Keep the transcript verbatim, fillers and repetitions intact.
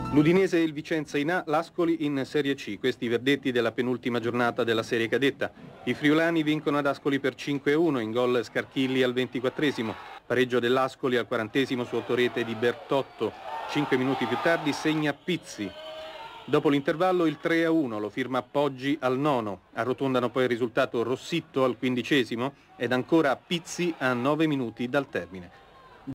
L'Udinese e il Vicenza in A, l'Ascoli in Serie C. Questi i verdetti della penultima giornata della Serie Cadetta. I friulani vincono ad Ascoli per cinque a uno, in gol Scarchilli al ventiquattresimo. Pareggio dell'Ascoli al quarantesimo su autorete di Bertotto. Cinque minuti più tardi segna Pizzi. Dopo l'intervallo il tre a uno lo firma Poggi al nono. Arrotondano poi il risultato Rossitto al quindicesimo ed ancora Pizzi a nove minuti dal termine.